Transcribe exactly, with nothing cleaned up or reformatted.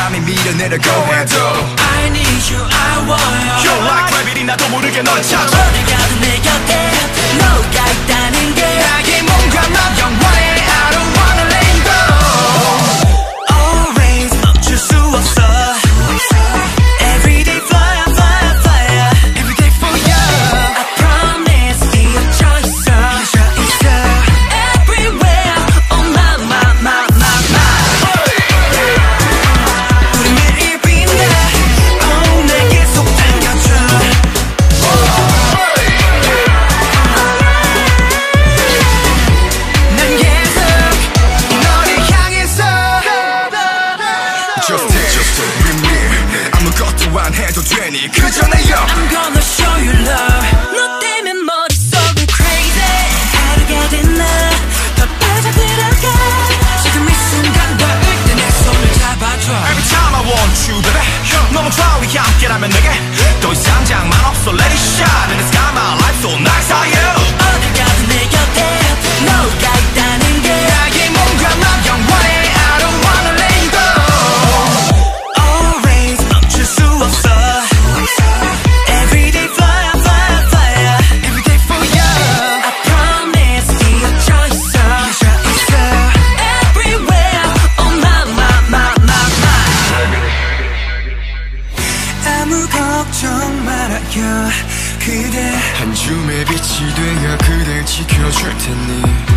바람이 밀어내려고 해도 I need you, I want you. You're like gravity 나도 모르게 널 찾아 어디 가든 내 곁에 너가 있다는 게 나의 몸과 맘 영원해 I don't wanna let go Always 멈출 수 없어 Everyday fly, fly, fly Everyday for you I promise 이어져 있어 이어져 있어 Everywhere Oh my, my, my, my, my 우리 매일 빛나 Oh 날 계속 당겨줘 난 계속 너를 향해서 Just take, just take with me 아무것도 안 해도 되니 그저 내여 I'm gonna show you love 너 때문에 머릿속은 crazy 하루가 된 나 더 빠져들어가 지금 이 순간 닿을 때 내 손을 잡아줘 Every time I want you baby 너무 좋아 우리 함께라면 내게 더 이상 장만 없어 Let it shine in the sky my life so nice are you 어딜 가든 내 곁에 너가 있다는 게 나의 몸과 맘 영원해 I don't wanna let go Always 멈출 수 없어 Everyday fly, fly, fly Everyday for you I promise 이어져 있어 이어져 있어 Everywhere Oh my, my, my, my, my 아무 걱정 말아요 그대 한 줌의 빛이 되어 그댈 지켜줄 테니